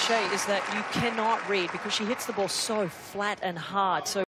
cliche is that you cannot read because she hits the ball so flat and hard. So